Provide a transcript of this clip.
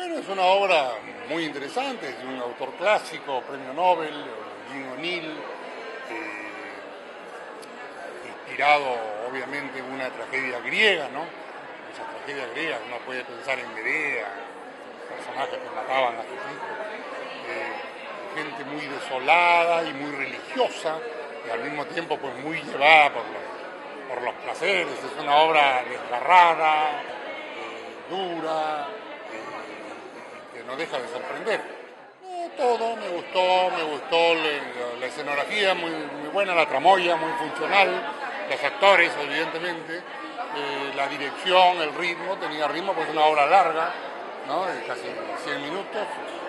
Bueno, es una obra muy interesante, es de un autor clásico, premio Nobel, Jean O'Neill, inspirado obviamente en una tragedia griega, ¿no? Esa tragedia griega, uno puede pensar en Medea, personajes que mataban a sus hijos, gente muy desolada y muy religiosa, y al mismo tiempo pues muy llevada por los placeres. Es una obra desgarrada, dura, que no deja de sorprender. Todo me gustó la escenografía, muy buena, la tramoya, muy funcional, los actores, evidentemente, la dirección, el ritmo, tenía ritmo, pues es una obra larga, ¿no? De casi 100 minutos.